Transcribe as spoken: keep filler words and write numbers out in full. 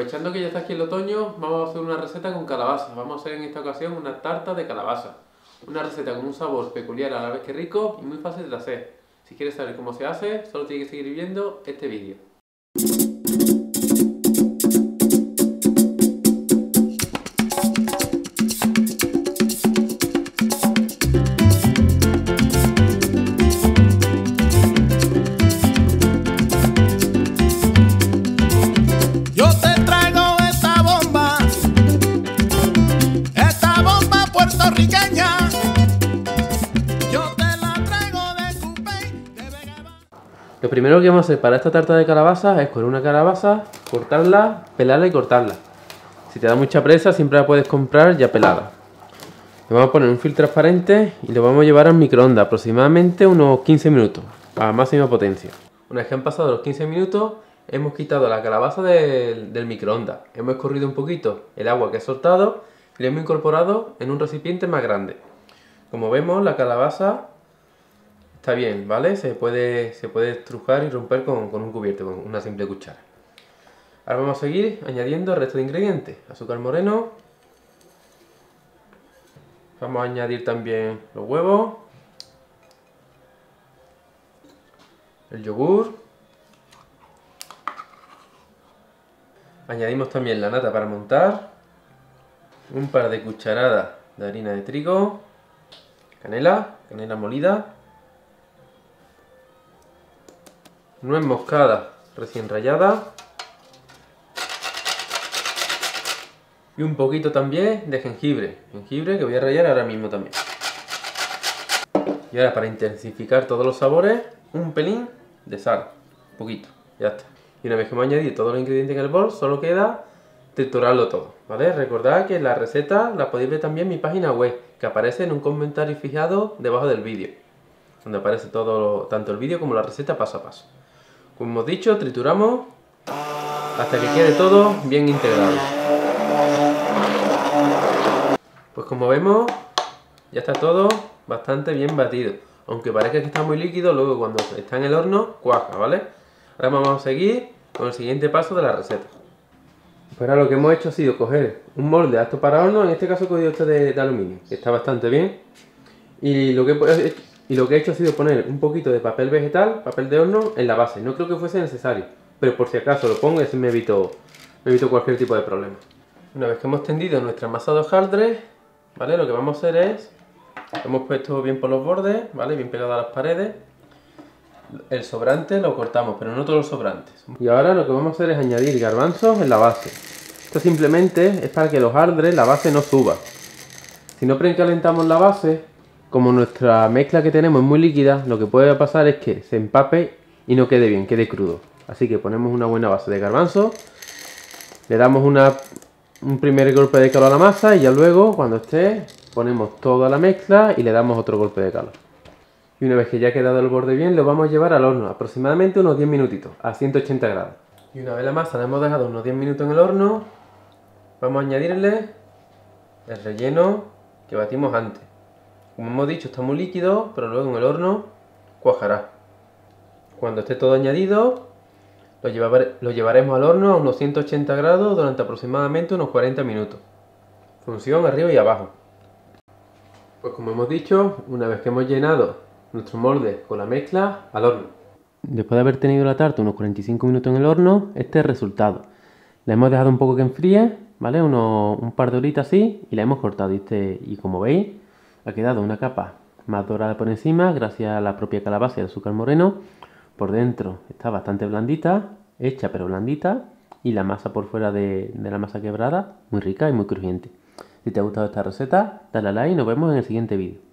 Aprovechando que ya está aquí el otoño, vamos a hacer una receta con calabaza. Vamos a hacer en esta ocasión una tarta de calabaza. Una receta con un sabor peculiar a la vez que rico y muy fácil de hacer. Si quieres saber cómo se hace, solo tienes que seguir viendo este vídeo. Lo primero que vamos a hacer para esta tarta de calabaza es coger una calabaza, cortarla, pelarla y cortarla. Si te da mucha presa, siempre la puedes comprar ya pelada. Le vamos a poner un film transparente y lo vamos a llevar al microondas aproximadamente unos quince minutos, a máxima potencia. Una vez que han pasado los quince minutos, hemos quitado la calabaza del, del microondas. Hemos escurrido un poquito el agua que he soltado y lo hemos incorporado en un recipiente más grande. Como vemos, la calabaza está bien, ¿vale? Se puede, se puede estrujar y romper con, con un cubierto, con una simple cuchara. Ahora vamos a seguir añadiendo el resto de ingredientes. Azúcar moreno. Vamos a añadir también los huevos. El yogur. Añadimos también la nata para montar. Un par de cucharadas de harina de trigo. Canela, canela molida. Nuez moscada recién rallada. Y un poquito también de jengibre. Jengibre que voy a rallar ahora mismo también. Y ahora, para intensificar todos los sabores, un pelín de sal. Un poquito, ya está. Y una vez que hemos añadido todos los ingredientes en el bol, solo queda triturarlo todo, ¿vale? Recordad que la receta la podéis ver también en mi página web, que aparece en un comentario fijado debajo del vídeo, donde aparece todo, tanto el vídeo como la receta paso a paso. Como hemos dicho, trituramos hasta que quede todo bien integrado. Pues como vemos, ya está todo bastante bien batido. Aunque parezca que está muy líquido, luego cuando está en el horno, cuaja, ¿vale? Ahora vamos a seguir con el siguiente paso de la receta. Pues ahora lo que hemos hecho ha sido coger un molde apto para horno, en este caso he cogido este de, de aluminio, que está bastante bien. Y lo que Y lo que he hecho ha sido poner un poquito de papel vegetal, papel de horno, en la base. No creo que fuese necesario, pero por si acaso lo pongo y así me evito, me evito cualquier tipo de problema. Una vez que hemos tendido nuestra masa de hojaldre, ¿vale? Lo que vamos a hacer es, hemos puesto bien por los bordes, ¿vale? Bien pegado a las paredes. El sobrante lo cortamos, pero no todos los sobrantes. Y ahora lo que vamos a hacer es añadir garbanzos en la base. Esto simplemente es para que el hojaldre, la base, no suba. Si no precalentamos la base, como nuestra mezcla que tenemos es muy líquida, lo que puede pasar es que se empape y no quede bien, quede crudo. Así que ponemos una buena base de garbanzo, le damos una, un primer golpe de calor a la masa y ya luego, cuando esté, ponemos toda la mezcla y le damos otro golpe de calor. Y una vez que ya ha quedado el borde bien, lo vamos a llevar al horno, aproximadamente unos diez minutitos, a ciento ochenta grados. Y una vez la masa la hemos dejado unos diez minutos en el horno, vamos a añadirle el relleno que batimos antes. Como hemos dicho, está muy líquido, pero luego en el horno cuajará. Cuando esté todo añadido, lo, llevar, lo llevaremos al horno a unos ciento ochenta grados durante aproximadamente unos cuarenta minutos. Función arriba y abajo. Pues como hemos dicho, una vez que hemos llenado nuestro molde con la mezcla, al horno. Después de haber tenido la tarta unos cuarenta y cinco minutos en el horno, este es el resultado. La hemos dejado un poco que enfríe, ¿vale? Uno, un par de horitas así, y la hemos cortado. Y, este, y como veis, ha quedado una capa más dorada por encima, gracias a la propia calabaza y el azúcar moreno. Por dentro está bastante blandita, hecha pero blandita, y la masa por fuera de, de la masa quebrada, muy rica y muy crujiente. Si te ha gustado esta receta, dale a like y nos vemos en el siguiente vídeo.